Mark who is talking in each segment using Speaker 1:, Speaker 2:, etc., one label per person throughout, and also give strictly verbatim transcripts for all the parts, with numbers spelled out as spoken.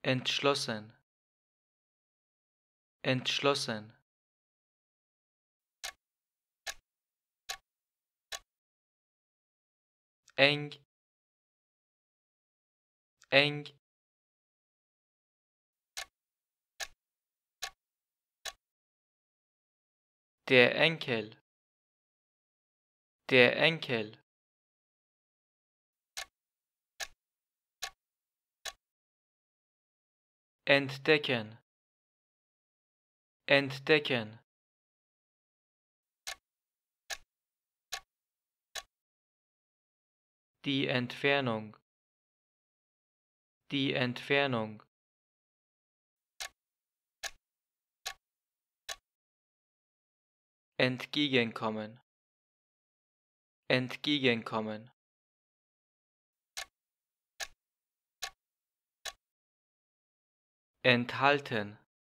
Speaker 1: entschlossen, entschlossen, eng, eng, der Enkel, der Enkel, entdecken, entdecken, die Entfernung, die Entfernung, entgegenkommen, entgegenkommen, enthalten,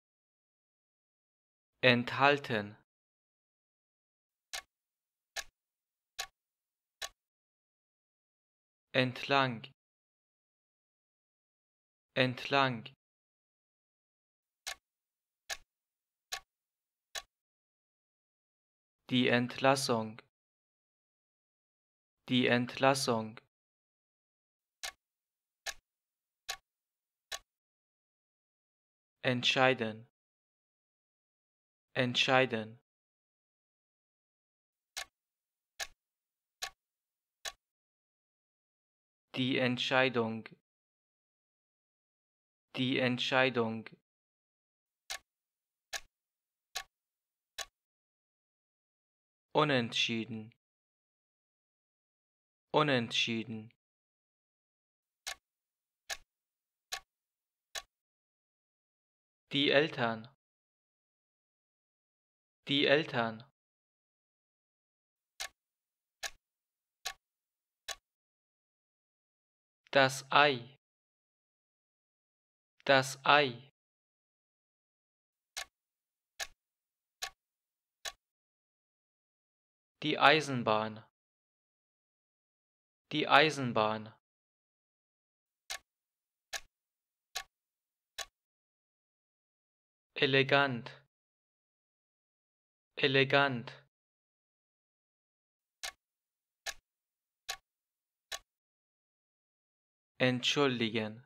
Speaker 1: enthalten, entlang, entlang, die Entlassung, die Entlassung, entscheiden, entscheiden, die Entscheidung, die Entscheidung, unentschieden, unentschieden, die Eltern, die Eltern, das Ei, das Ei, die Eisenbahn, die Eisenbahn, elegant, elegant, entschuldigen,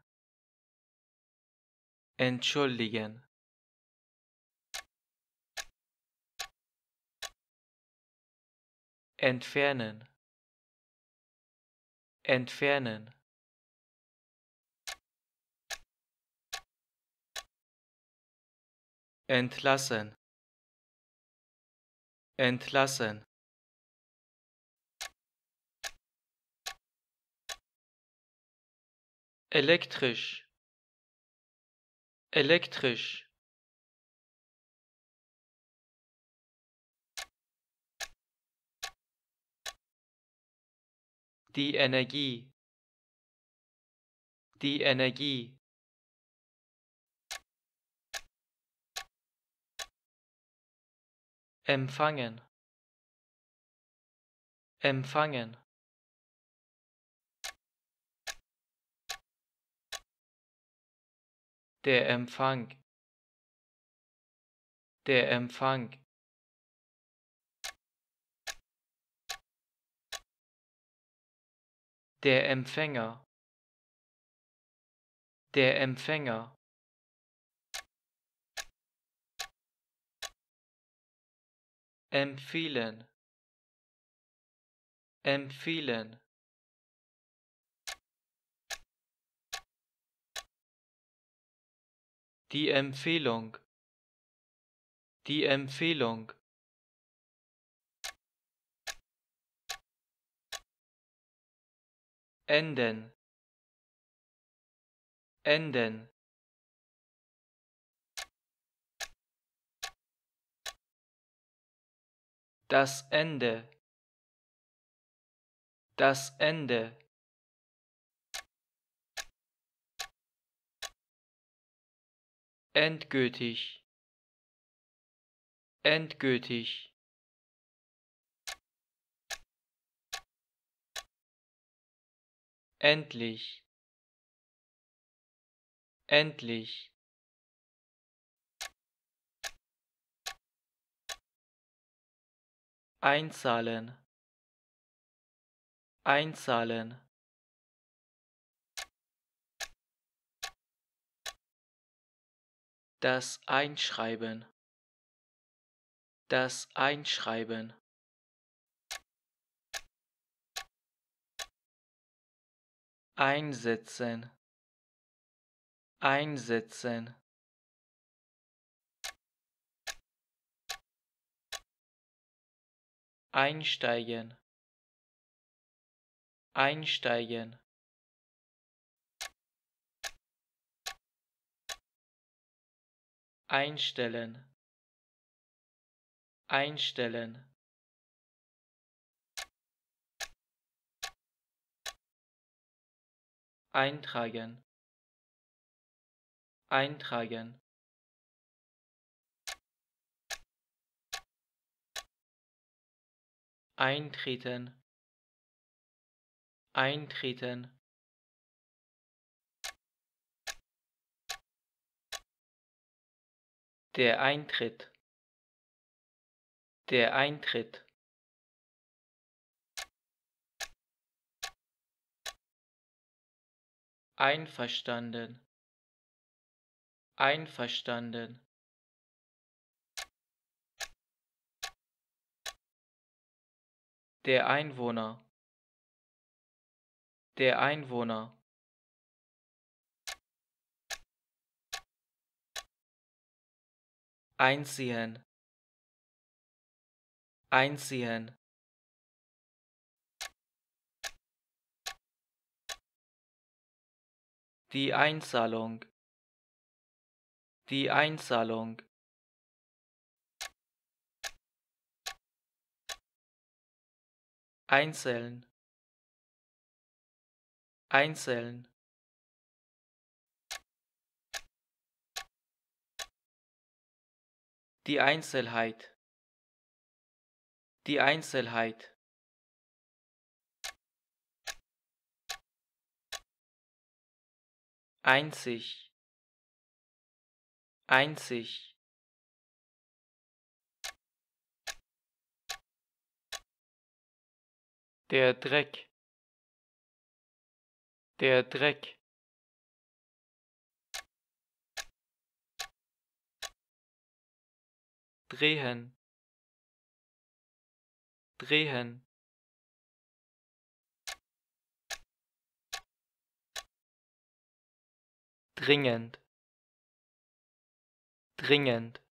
Speaker 1: entschuldigen, entfernen, entfernen, entlassen, entlassen, elektrisch, elektrisch, die Energie, die Energie, empfangen, empfangen, der Empfang, der Empfang, der Empfänger, der Empfänger, empfehlen, empfehlen, die Empfehlung, die Empfehlung, enden, enden, das Ende, das Ende, endgültig, endgültig, endlich, endlich, einzahlen, einzahlen, das Einschreiben, das Einschreiben, einsetzen, einsetzen, einsteigen, einsteigen, einstellen, einstellen, eintragen, eintragen, eintreten, eintreten, der Eintritt, der Eintritt, einverstanden, einverstanden, der Einwohner, der Einwohner, einziehen, einziehen, die Einzahlung, die Einzahlung, einzeln, einzeln, die Einzelheit, die Einzelheit, einzig, einzig, der Dreck, der Dreck, drehen, drehen, dringend, dringend,